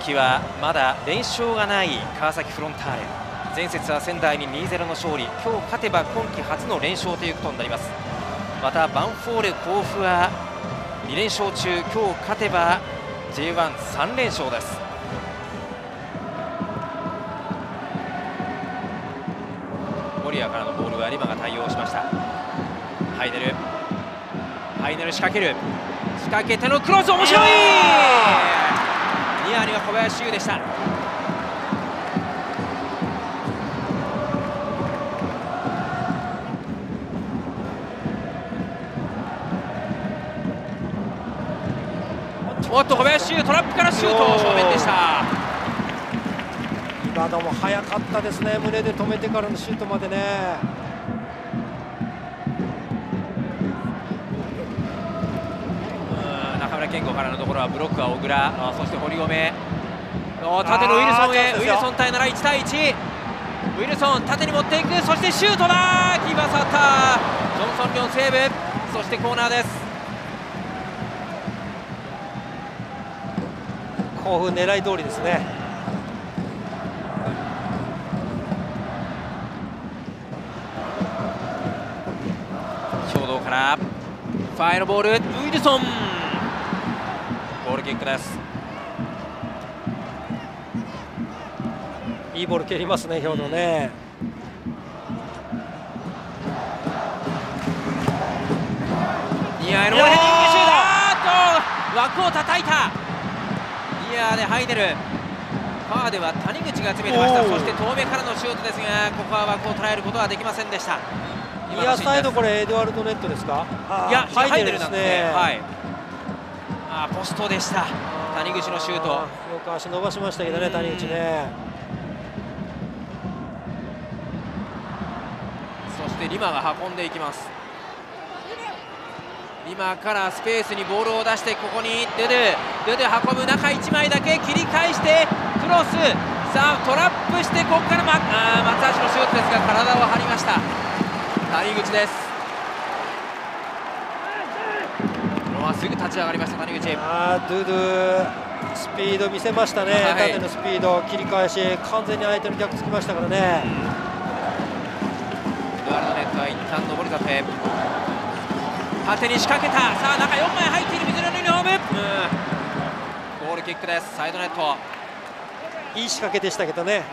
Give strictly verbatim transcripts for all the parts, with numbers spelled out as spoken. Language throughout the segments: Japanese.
季はまだ連勝がない川崎フロンターレ。前節は仙台に にたいゼロ の勝利、今日勝てば今季初の連勝ということになります。またヴァンフォーレ甲府はに連勝中、今日勝てば ジェイワンさん 連勝です。森谷からのボールは有馬が対応しました。ハイネルハイネル仕掛ける、仕掛けてのクロス、面白い。ニアには小林悠でした。おっと小林悠、トラップからシュート、正面でした。 今のも早かったですね、胸で止めてからのシュートまでね。 中村健吾からのところはブロックは小倉、そして堀米、縦のウィルソンへ、ウィルソン対なないち対いち、ウィルソン縦に持っていく、そしてシュートだ、キーパー触った、ジョンソン・リョンセーブ、そしてコーナーです。 甲府狙い通りですね。 兵道からファイのボール、ウィルソン、ボールキックです。 いいボール蹴りますね、兵道ね。 ニアへのヘディングシュート、枠を叩いた。ニアでハイネル、ファーでは谷口が詰めてました。そして遠めからのシュートですが、ここは枠を捉えることはできませんでした。 ニアサイド、これエドワルドネットですか？ いや、ハイネルですね。はい。あ、ポストでした。谷口のシュート。よく足伸ばしましたけどね、谷口ね。 そしてリマが運んでいきます。リマからスペースにボールを出して、ここにドゥドゥドゥドゥ運ぶ、中いちまいだけ切り返してクロス、さあトラップして、ここから、ま、あ松橋のシュートですが体を張りました。谷口です。まあ、すぐ立ち上がりました谷口。 あードゥドゥスピード見せましたね、はい、縦のスピード、切り返し完全に相手の逆つきましたからね。エドワルドネットは一旦上り坂へ、縦に仕掛けた、さあ中よんまい入っている水色のユニフォーム、うん、ゴールキックです。サイドネット、 いい仕掛けでしたけどね。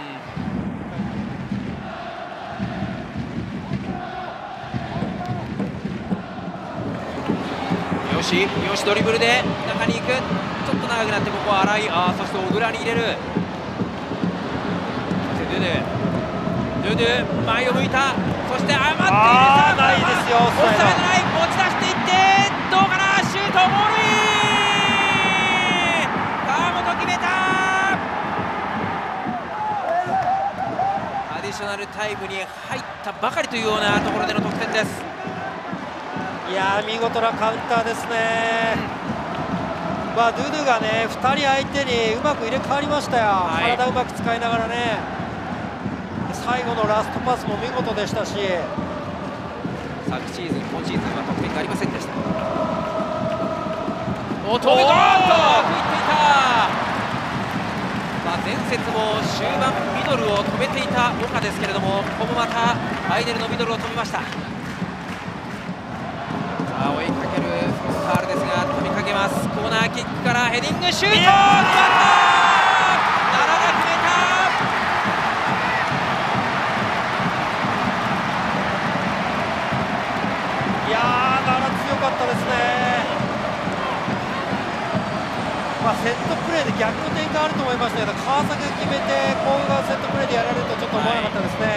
よしよし、ドリブルで中に行く、ちょっと長くなって、ここは荒井、あそして小倉に入れる、そしてドゥドゥドゥドゥ前を向いた、そして余っている、 あーないですよ、オオフサイドライン持ち出していって、どうかな、シュート、モールイン、川本決めた。アディショナルタイムに入ったばかりというようなところでの得点です。 いやー、見事なカウンターですね。まあ、ドゥドゥがねふたり相手にうまく入れ替わりましたよ、はい、体うまく使いながらね。最後のラストパスも見事でしたし、 昨シーズン、今シーズンは得点がありませんでした。おっと、飛び込んだ、食いっていた。まあ、前節も終盤ミドルを止めていた岡ですけれども、ここもまたアイネルのミドルを止めました。さあ追いかけるフロンターレですが、飛びかけます。コーナーキックからヘディングシュート、決まった。奈良が決めた。 いやー、奈良強かったですね。まあ、セットプレーで逆の展開あると思いましたけど、川崎が決めて甲府がセットプレーでやられるとちょっと思わなかったですね。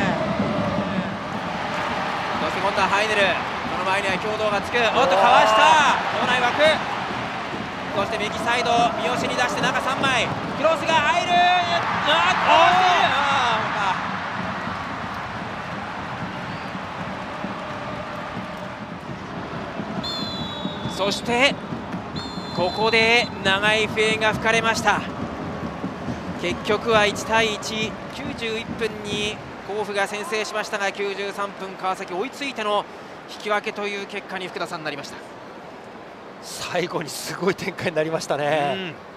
そして今度はハイネル、その前には兵道がつく、おっとかわした、場内枠、そして右サイド三好に出して中さんまい、クロスが入る、あっとそしてここで長い笛が吹かれました。結局はいち対いち、きゅうじゅういっぷんに甲府が先制しましたが、きゅうじゅうさんぷん川崎追いついての引き分けという結果に福田さんなりました。 最後にすごい展開になりましたね。うん